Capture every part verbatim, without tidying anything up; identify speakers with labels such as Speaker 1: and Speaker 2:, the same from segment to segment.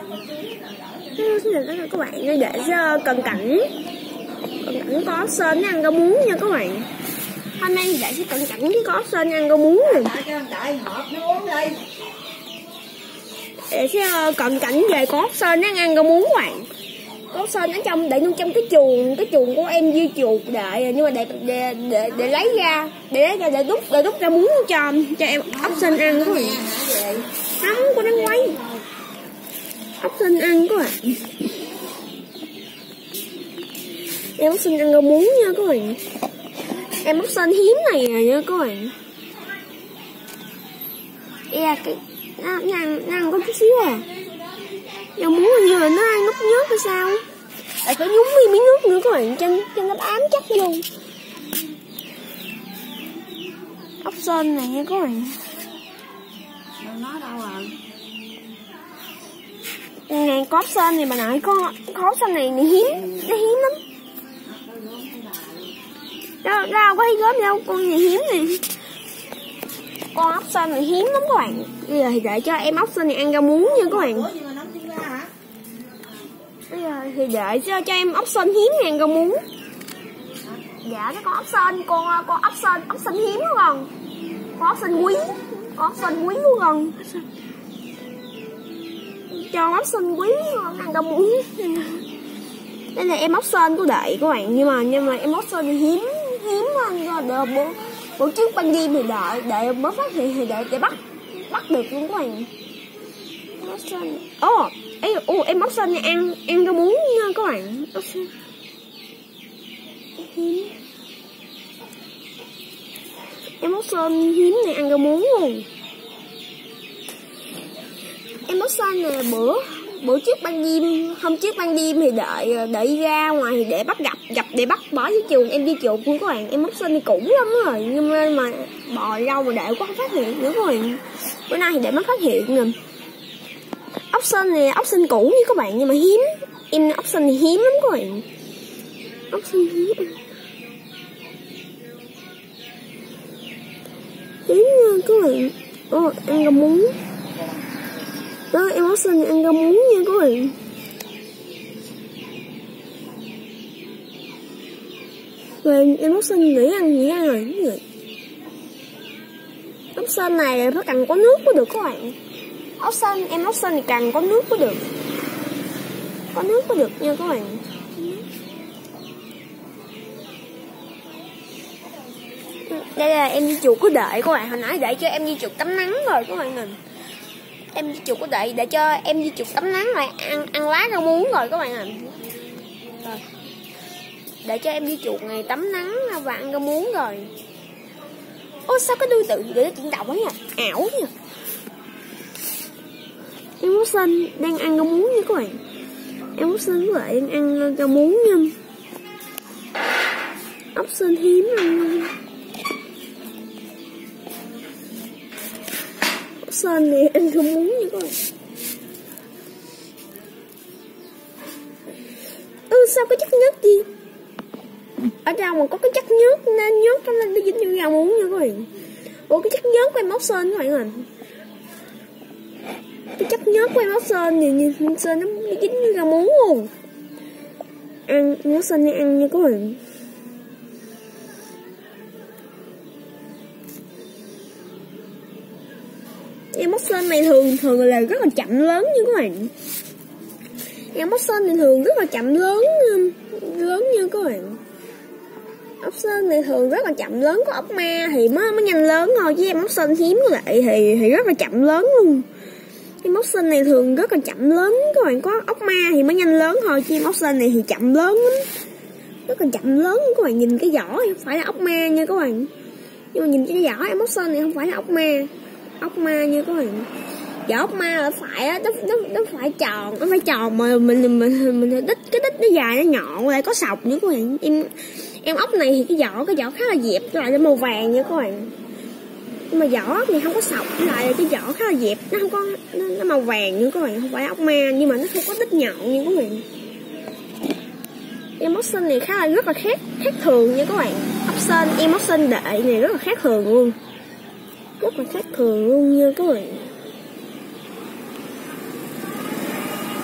Speaker 1: Xin lỗi các bạn, để cho cần cảnh cần cảnh có sơn ăn rau muống nha các bạn. Hôm nay để sẽ cần cảnh có sơn ăn rau muống này. Để sẽ cần cảnh về có sơn ăn rau muống các bạn. Có sơn ở trong để nuôi trong cái chuồng cái chuồng của em dư chuột đợi, nhưng mà để để để, để lấy ra để lấy ra để đút để đút ra muống cho cho em ốc sên ăn các bạn. Không có đang quay ốc sên ăn các bạn. Em ốc sên ăn rau muống nha các bạn. Em ốc sên hiếm này nha các bạn. Yeah, cái nó, nó, ăn, nó ăn có chút xíu à. Rau muống hình như là nó ăn nút nhớt hay sao. Lại phải nhúng miếng miếng nước nữa các bạn, cho, cho nó bám chắc vô. Ốc sên này nha các bạn.
Speaker 2: Nó đâu rồi?
Speaker 1: Này có ốc sên này bà nội, có có ốc sên này, này hiếm, nó hiếm lắm. Đâu, đâu có thấy gớm đâu, con này hiếm này. Con ốc sên này hiếm lắm các bạn. Bây giờ thì để cho em ốc sên này ăn rau muống nha các bạn. Bây giờ thì để cho, cho em ốc sên hiếm ăn rau muống. Dạ, cái con ốc sên, con con ốc sên, ốc sên hiếm đúng không? Con ốc sên quý, con ốc sên quý luôn không? Cho ốc sên quý ăn rau muống. Đây là em ốc sên của Đệ các bạn, nhưng mà nhưng mà em ốc sên thì hiếm hiếm hơn rồi bữa bữa trước ban đêm thì đợi để mới phát hiện thì để để bắt bắt được luôn các bạn. Ốc sên, ồ, ấy, ồ, em ốc sên này ăn ăn rau muống nha các bạn. Ốc sên hiếm, em ốc sên hiếm này ăn rau muống luôn. Em ốc sên này bữa bữa trước ban đêm hôm trước ban đêm thì đợi đợi ra ngoài thì để bắt gặp gặp để bắt bỏ với chuồng em đi chuột luôn các bạn. Em ốc sên thì cũng lắm rồi, nhưng mà, mà bò rau mà để quá không phát hiện nữa các bạn. Bữa nay thì để mới phát hiện nè. Ốc sên này ốc sên cũ như các bạn, nhưng mà hiếm. Em ốc sên thì hiếm lắm các bạn. Ốc sên hiếm hiếm nha các bạn. Ồ, ăn rau muống. Đó, em ốc sên ăn rau muống nha các bạn. Rồi em ốc sên nghĩ ăn gì ăn rồi. Ốc sên này nó cần có nước mới được các bạn. Ốc sên, em ốc sên thì cần có nước mới được. Có nước mới được nha các bạn. Đây là em di chuột của Đợi các bạn. Hồi nãy để cho em di chuột tắm nắng rồi các bạn mình. Em di chuột của Đợi để cho em di chuột tắm nắng rồi ăn ăn lá rau muống rồi các bạn ạ. Rồi. Để cho em di chuột này tắm nắng và ăn rau muống rồi. Ôi sao cái đuôi tự để nó chuyển động ấy nha, ảo nha. Em ốc sên đang ăn rau muống nha các bạn. Em ốc sên với lại đang ăn rau muống nha. Ốc sên hiếm ăn. Ốc sên này ăn rau muống nha các bạn. Ừ sao cái chất nhớt gì? Ở đâu mà có cái chất nhớt nên nhớt nó lên nó dính như rau muống nha các bạn. Ủa cái chất nhớt của em ốc sên các bạn ơi. Cái chất nhớt của em ốc sên thì như sên nó dính như rau muống luôn. Ăn ốc sên này ăn nha các bạn. Em ốc sên này thường thường là rất là chậm lớn nha các bạn. Em ốc sên này thường rất là chậm lớn lớn như các bạn. Ốc sên này thường rất là chậm lớn, có ốc ma thì mới mới nhanh lớn thôi, chứ em ốc sên hiếm lại thì thì rất là chậm lớn luôn. Em ốc sên này thường rất là chậm lớn các bạn, có ốc ma thì mới nhanh lớn thôi, chứ em ốc sên này thì chậm lớn lắm, rất là chậm lớn. Các bạn nhìn cái vỏ không phải là ốc ma nha các bạn, nhưng mà nhìn cái vỏ em ốc sên này không phải là ốc ma, ốc ma nha các bạn. Vỏ ốc ma là phải á, nó, nó, nó phải tròn, nó phải tròn mà mình mình mình đít cái đít nó dài nó nhọn lại có sọc nữa các bạn. Em em ốc này thì cái vỏ cái vỏ khá là dẹp, lại là màu vàng nha các bạn. Nhưng mà vỏ ốc này không có sọc, lại là cái vỏ khá là dẹp, nó không có nó, nó màu vàng nha các bạn, không phải ốc ma nhưng mà nó không có đít nhọn nha các bạn. Em ốc sên này khá là rất là khác khác thường nha các bạn. Ốc sên em ốc sên Đệ này rất là khác thường luôn, rất là khác thường luôn nha các bạn.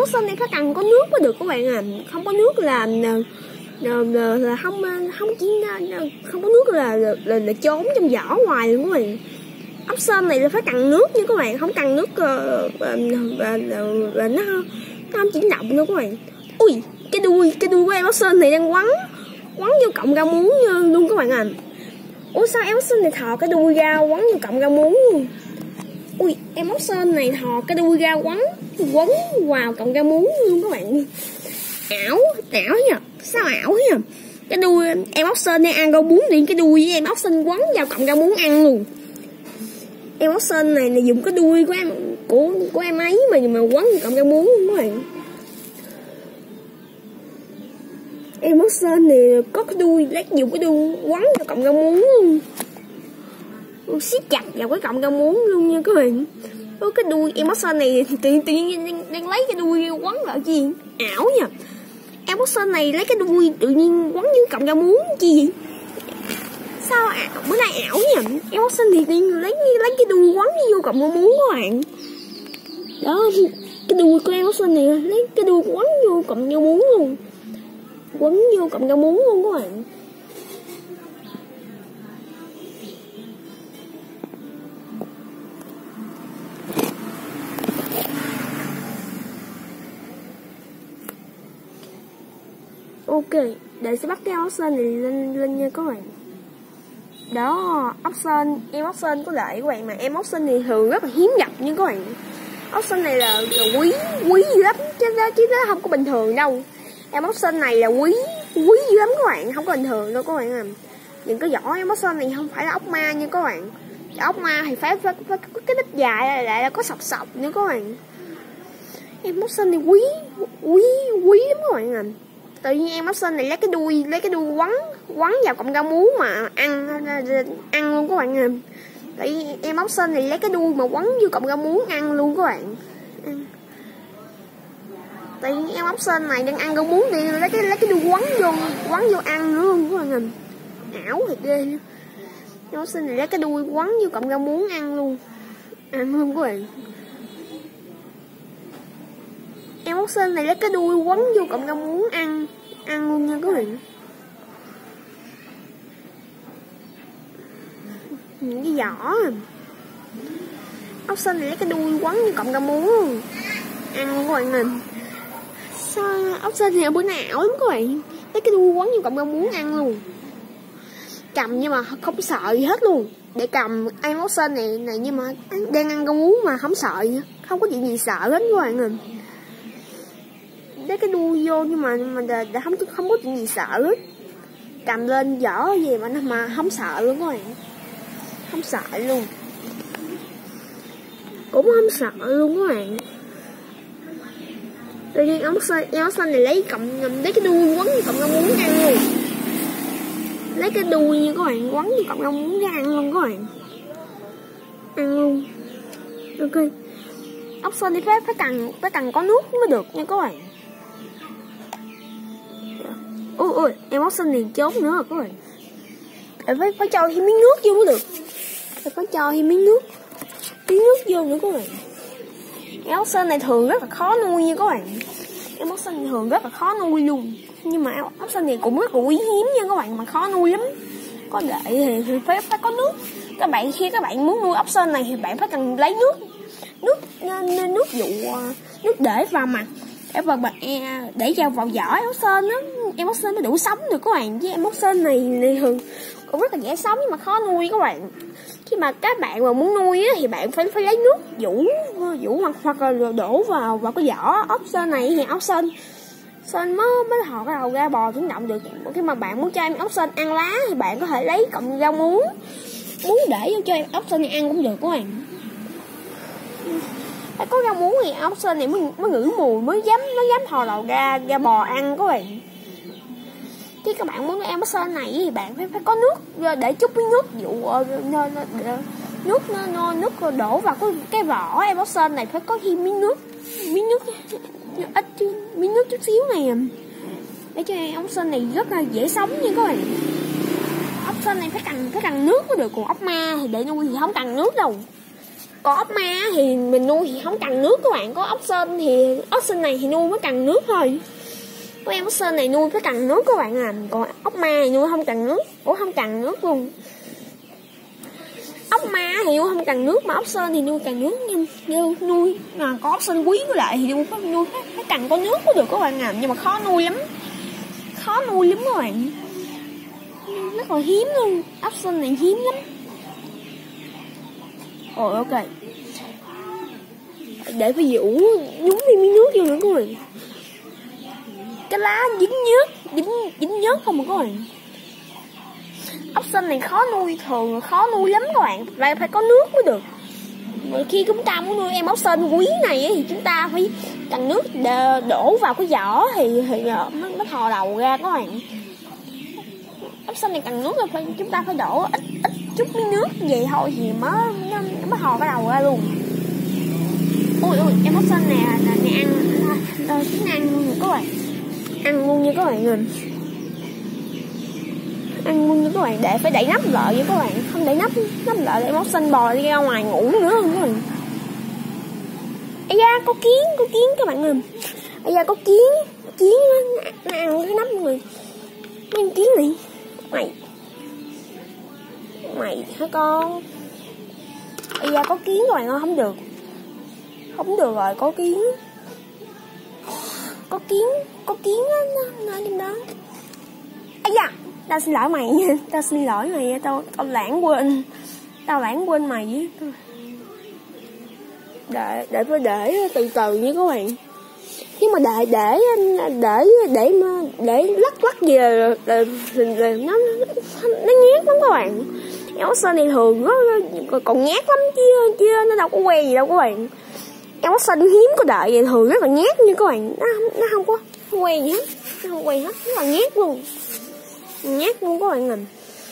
Speaker 1: option này phải cần có nước mới được các bạn à. Không có nước là là, là, là không không chỉ không có nước là là, là, là trốn trong vỏ ngoài luôn các bạn. Option này là phải cần nước nha các bạn, không cần nước và và nó nó không chuyển động đâu các bạn. Ui, cái đuôi cái đuôi của em option này đang quấn quấn vô cọng rau muống luôn các bạn à. Ủa sao em option này thò cái đuôi ra quấn vô cọng rau muống luôn. Ui, em option này thò cái đuôi ra quấn quấn vào cọng rau muống luôn các bạn. Ảo, ảo nhỉ? Sao ảo nhỉ? Cái đuôi em option này ăn rau muống thì cái đuôi với em option quấn vào cọng rau muống ăn luôn. Em option này là dùng cái đuôi của em của của em ấy mà mà quấn vào cọng rau muống luôn các bạn. Em option này có cái đuôi, lấy dùng cái đuôi quấn vào cọng rau muống luôn. Siết chặt vào cái cọng rau muống luôn nha các bạn. Có cái đuôi em option này tự tự nhiên đang, đang lấy cái đuôi quấn vào gì ảo nha. Em option này lấy cái đuôi tự nhiên quấn với cọng rau muống chi vậy? Sao ảo, bữa nay ảo nha. Em option thì tự nhiên lấy lấy cái đuôi quấn vô cọng rau muống các bạn. Đó, cái đuôi của em option này lấy cái đuôi quấn vô cọng rau muống luôn. Quấn vô cọng rau muống luôn các bạn. Ok, để sẽ bắt cái option này lên lên nha các bạn. Đó, option em option có lợi các bạn, mà em option này thường rất là hiếm gặp nha các bạn. Option này là, là quý quý dữ lắm chứ đó chứ nó không có bình thường đâu. Em option này là quý quý dữ lắm các bạn, không có bình thường đâu các bạn à. Những cái vỏ em option này không phải là ốc ma nha các bạn. Ốc ma thì phải phải, phải có cái đít dài lại là có sọc sọc nữa các bạn. Em option này quý quý quý lắm các bạn à. Tự nhiên em option này lấy cái đuôi lấy cái đuôi quấn quấn vào cọng rau muống mà ăn ăn luôn các bạn à. Tại vì em option này lấy cái đuôi mà quấn vô cọng rau muống ăn luôn các bạn. Ăn. Tại vì em option này đang ăn rau muống thì lấy cái lấy cái đuôi quấn vô quấn vô ăn nữa luôn các bạn à. Ảo thiệt ghê. Em option này lấy cái đuôi quấn vô cọng rau muống ăn luôn. Ăn luôn các bạn. Em option này lấy cái đuôi quấn vô cọng rau muống ăn ăn luôn nha các bạn. Những cái vỏ option này lấy cái đuôi quấn vô cọng rau muống luôn. Ăn luôn các bạn nè. Sao option này ở bữa nào ảo lắm các bạn. Lấy cái đuôi quấn vô cọng rau muống ăn luôn. Cầm nhưng mà không sợ gì hết luôn. Để cầm em option này này nhưng mà đang ăn rau muống mà không sợ gì. Không có chuyện gì sợ hết các bạn nè. Lấy cái đuôi vô nhưng mà mà đã, đã không không có chuyện gì sợ hết. Cầm lên vỏ gì mà mà không sợ luôn các bạn. Không sợ luôn. Cũng không sợ luôn các bạn. Tự nhiên ống xanh, ống xanh này lấy cầm lấy cái đuôi quấn cầm rau muống ăn luôn. Lấy cái đuôi như các bạn quấn như cầm rau muống ra ăn luôn các bạn. Ăn luôn. Ok. Ốc xanh thì phải phải cần phải cần có nước mới được nha các bạn. Ôi ôi, em ốc xanh liền trốn nữa rồi các bạn. Phải phải cho thêm miếng nước vô mới được. Phải có cho thêm miếng nước. Miếng nước vô nữa các bạn. Em ốc xanh này thường rất là khó nuôi nha các bạn. Em ốc xanh thường rất là khó nuôi luôn. Nhưng mà ốc xanh này cũng rất là quý hiếm nha các bạn, mà khó nuôi lắm. Có lợi thì, thì phải phải có nước. Các bạn khi các bạn muốn nuôi ốc sên này thì bạn phải cần lấy nước nước nước dụ nước để vào mặt để vào bạn để vào vào vỏ ốc sên á, em ốc sên mới đủ sống được các bạn. Với em ốc sên này, này thường cũng rất là dễ sống nhưng mà khó nuôi các bạn. Khi mà các bạn mà muốn nuôi á thì bạn phải phải lấy nước vũ vũ hoặc hoặc là đổ vào vào cái vỏ ốc sên này thì ốc sên sên mới mới thò cái đầu ra bò chuyển động được. Khi mà bạn muốn cho em ốc sên ăn lá thì bạn có thể lấy cọng rau muống muốn để vô cho em ốc sên này ăn cũng được các bạn. Có rau muống thì ốc sên này mới mới ngửi mùi mới dám nó dám thò đầu ra ra bò ăn các bạn. Chứ các bạn muốn em ốc sên này thì bạn phải phải có nước để chút với nước dụ nước nó nước đổ vào cái cái vỏ em ốc sên này phải có thêm miếng nước miếng nước ít miếng nước chút xíu này để cho em ốc sên này rất là dễ sống nha các bạn. Ốc sên này phải cần phải cần nước mới được, còn ốc ma thì để nuôi thì không cần nước đâu. Còn ốc ma thì mình nuôi thì không cần nước các bạn. Có ốc sên thì ốc sên này thì nuôi mới cần nước thôi. Có em ốc sên này nuôi phải cần nước các bạn à. Còn ốc ma thì nuôi không cần nước. Ủa không cần nước luôn. Ốc ma thì nuôi không cần nước, mà ốc sên thì nuôi cần nước nha. Như nuôi mà có ốc sên quý với lại thì nuôi phải nuôi phải, phải cần có nước mới được các bạn à. Nhưng mà khó nuôi lắm. Khó nuôi lắm các bạn. Rất là hiếm luôn. Ốc sên này hiếm lắm. Rồi ok. Để phải dụ nhúng thêm miếng nước vô nữa các bạn. Cái lá dính nhớt, dính, dính nhớt không mà các bạn. Ốc sên này khó nuôi, thường khó nuôi lắm các bạn. Phải phải có nước mới được. Mà khi chúng ta muốn nuôi em ốc sên quý này thì chúng ta phải cần nước đổ vào cái vỏ thì, thì mới, mới thò đầu ra các bạn. Ốc sên này cần nước là phải, chúng ta phải đổ ít ít chút miếng nước vậy thôi thì mới nó mới thò cái đầu ra luôn. Ui ui em ốc sên nè nè ăn rồi chúng ăn luôn các bạn. Ăn luôn như các bạn nhìn. Ăn luôn như các bạn, để phải đậy nắp lại với các bạn, không đậy nắp nắp lại em ốc sên bò đi ra ngoài ngủ nữa không các bạn. Ây da có kiến, có kiến các bạn ơi. Ây da có kiến, kiến nó, nó ăn cái nắp người. Mấy kiến này. Mày. Mày hả con? Ây da có kiến các bạn ơi, không được. Không được rồi, có kiến. Có kiến, có kiến á, nó ở trên đó. Ây da, tao xin lỗi mày, tao xin lỗi mày, tao tao lãng quên. Tao lãng quên mày. Để để phải để từ từ như các bạn. Nhưng mà để để để để mà để lắc lắc gì là, là, là nó nó nhát lắm các bạn. Em ốc sên này thường nó còn nhát lắm chứ chứ nó đâu có quen gì đâu các bạn. Em ốc sên hiếm có đợi vậy thường rất là nhát như các bạn. Nó nó không có không quen gì hết, nó không quen hết, rất là nhát luôn, nhát luôn các bạn mình.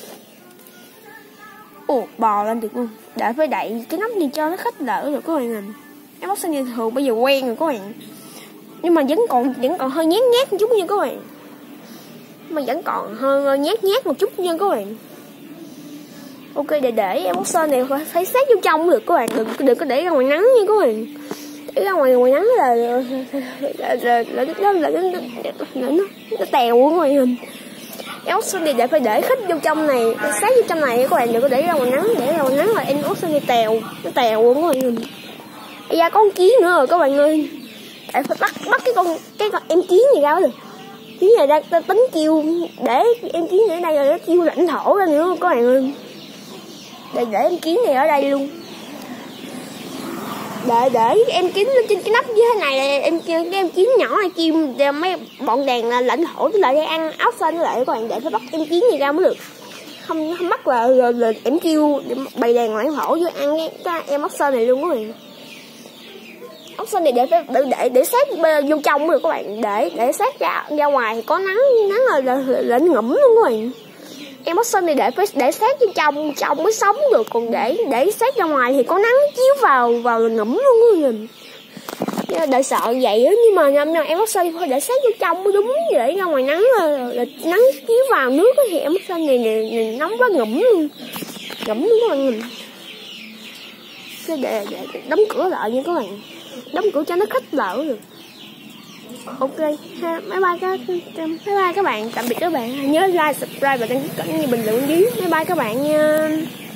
Speaker 1: Ồ bò lên được luôn. Để phải đậy cái nắp đi cho nó khích đỡ được các bạn mình. Em ốc sên này thường bây giờ quen rồi các bạn. Nhưng mà vẫn còn vẫn còn hơi nhát nhát một chút nha các bạn. Mà vẫn còn hơi nhát nhát một chút nha các bạn. Ok, để để em ốc sên này phải, phải sát vô trong được các bạn, đừng đừng có để ra ngoài nắng nha các bạn. Để ra ngoài ngoài nắng là là là là là nó là nó nó tèo của ngoài hình. Em ốc sên này để phải để khích vô trong này, sát vô trong này các bạn, đừng có để ra ngoài nắng, để ra ngoài nắng là em ốc sên này tèo, nó tèo của ngoài hình. Bây giờ có con kiến nữa rồi các bạn ơi. Để phải bắt bắt cái con cái con em kiến gì ra mới được. Kiến này ra ta tính kêu để em kiến này ở đây rồi nó kêu lãnh thổ ra nữa các bạn ơi. Để để em kiến này ở đây luôn. Để để em kiến lên trên cái nắp như thế này là em cái em kiến nhỏ này kêu mấy bọn đàn là lãnh thổ với lại để ăn ốc sên lại các bạn, để phải bắt em kiến gì ra mới được. Không không bắt là, là, là em kêu bày đàn lãnh thổ với ăn cái, cái em ốc sên này luôn các bạn. Ốc sên này để để để để sát vô trong được các bạn, để để sát ra ra ngoài thì có nắng nắng là là, là, là ngủm luôn các bạn. Em ốc sên này để phải để sát vô trong trong mới sống được, còn để để sát ra ngoài thì có nắng chiếu vào vào là ngủm luôn các bạn. Đợi sợ vậy á, nhưng mà nhưng mà em ốc sên phải để sát vô trong mới đúng, để ra ngoài nắng là, là nắng chiếu vào nước thì em ốc sên này, này, này nóng quá ngủm luôn, ngủm luôn các bạn. Để, để, để đóng cửa lại nha các bạn, đóng cửa cho nó khích lỡ được. Ok ha, bye bye các bye bye các bạn, tạm biệt các bạn, nhớ like, subscribe và đăng ký kênh như bình luận dưới. Bye bye các bạn nha.